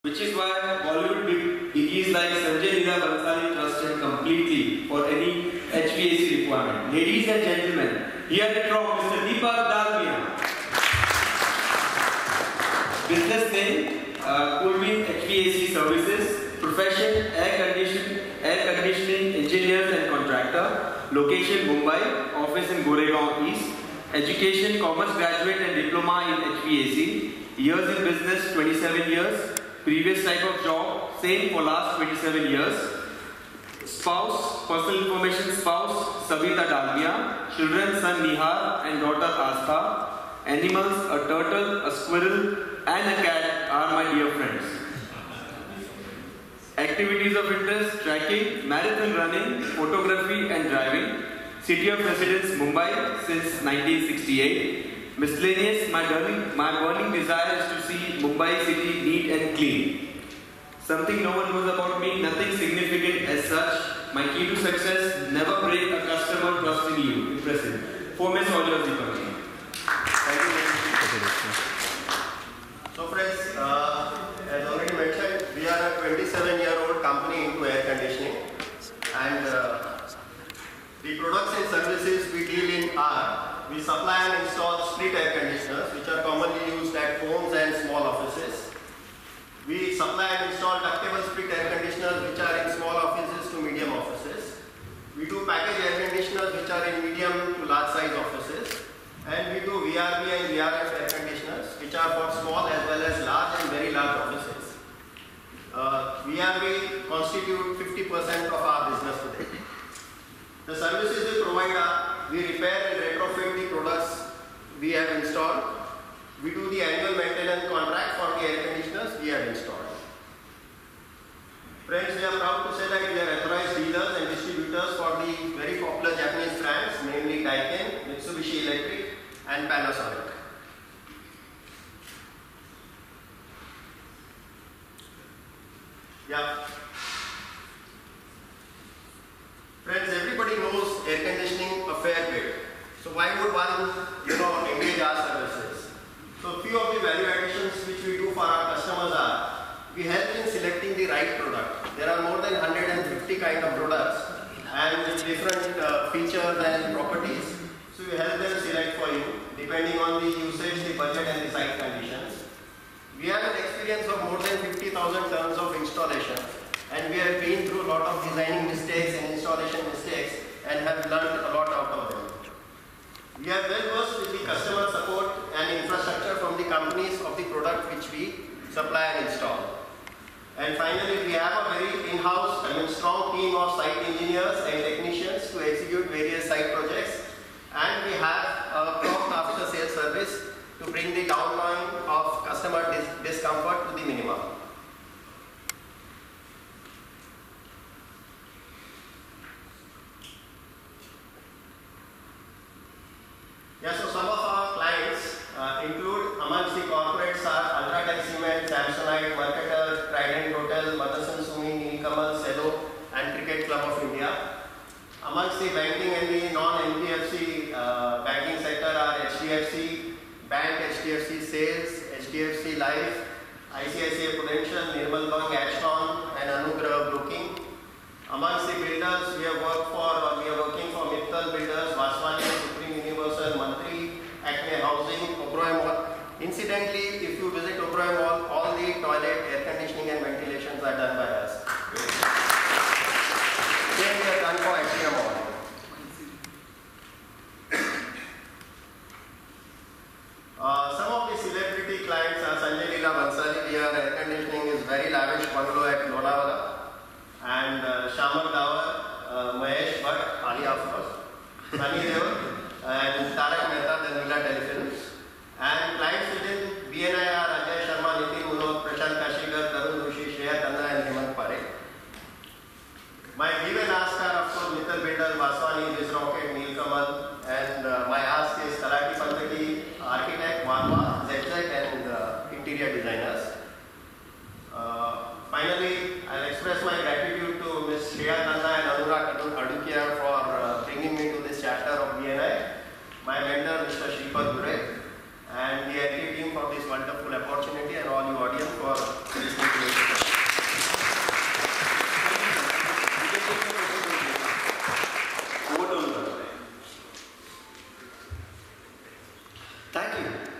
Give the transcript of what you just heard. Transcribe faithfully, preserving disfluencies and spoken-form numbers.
Which is why Bollywood biggies like Sanjay Leela Bhansali trust him completely for any H V A C requirement. Ladies and gentlemen, here it from Mister Deepak Dalmia. Business name, uh, Kulmin H V A C Services. Profession, air conditioning, air conditioning engineers and contractor. Location, Mumbai. Office in Goregaon East. Education, commerce graduate and diploma in H V A C. Years in business, twenty-seven years. Previous type of job, same for last twenty-seven years. Spouse, personal information spouse, Savita Dalmia. Children, son Nihar and daughter Astha. Animals, a turtle, a squirrel and a cat are my dear friends. Activities of interest, trekking, marathon running, photography and driving. City of residence, Mumbai since nineteen sixty-eight. Miscellaneous, my burning, my burning desire is to see Mumbai city neat and clean. Something no one knows about me, nothing significant as such. My key to success, never break a customer trust in you. Impressive. Four minutes all yours, Deepak. Thank you very much. So friends, uh, as already mentioned, we are a twenty-seven year old company into air conditioning. And uh, the products and services we deal in are, we supply and install split air conditioners, which are commonly used at homes and small offices. We supply and install ductable split air conditioners, which are in small offices to medium offices. We do package air conditioners, which are in medium to large size offices. And we do V R V and V R F air conditioners, which are for small as well as large and very large offices. Uh, V R V constitute fifty percent of our business today. The services we provide are, we repair and retrofit the products we have installed. We do the annual maintenance contract for the air conditioners we have installed. Friends, we are proud to say that we are authorized dealers and distributors for the very popular Japanese brands, namely Daikin, Mitsubishi Electric and Panasonic. Yeah. Friends, everybody knows air conditioning a fair bit. So why would one, you know, engage our services? So few of the value additions which we do for our customers are, we help in selecting the right product. There are more than one hundred fifty kind of products and with different uh, features and properties. So we help them select for you depending on the usage, the budget and the site conditions. We have an experience of more than fifty thousand terms of installation. And we have been through a lot of designing mistakes and installation mistakes and have learned a lot out of them. We are well versed with the customer support and infrastructure from the companies of the product which we supply and install. And finally, we have a very in-house, I mean strong team of site engineers and technicians to execute various site projects. And we have a prompt after sales service to bring the downtime of customer dis discomfort to the minimum. Yeah, so some of our clients uh, include amongst the corporates are Ultratech Cement, Samsonite, Mercator, Trident Hotel, Motherson Sumi, Nilkamal, Cello and Cricket Club of India. Amongst the banking and the non-N B F C uh, banking sector are H D F C Bank, H D F C Sales, H D F C Life, I C I C I Prudential, Nirmal Bang, Ashton and Anugrah Broking. Amongst the builders we have worked for, or we are working for Mittal Builders, Vaswani, Supreme Universal, Mantri, Acme Housing, Oberoi Mall. Incidentally, if you visit Oberoi Mall, all the toilet, air conditioning and ventilations are done by us. Same we are done for H D M Mall. Uh, some of the celebrity clients are Sanjay Leela Bhansali. Our air conditioning is very lavish bungalow at Lonavala. And uh, Shamal Dawar, uh, Mahesh Bhatt, Ali of course, Sunny Deol, and Tarak Mehta, the Neela Telefilms. And clients within B N I are Ajay Sharma, Nitin Munot, Prashant Kashikar, Tarun Doshi, Shreya Tanna and Hemant Parekh. My give and ask are of course Mittal Builders, Vaswani, Liz Rocket, Nilkamal, and uh, my ask is Talati Pantaki, Architect, Varma, Z Z and uh, interior designers. Uh, finally, I'll express my gratitude to Miz Shreya Tanna and Anurag Adukia for uh, bringing me to this chapter of B Thank you.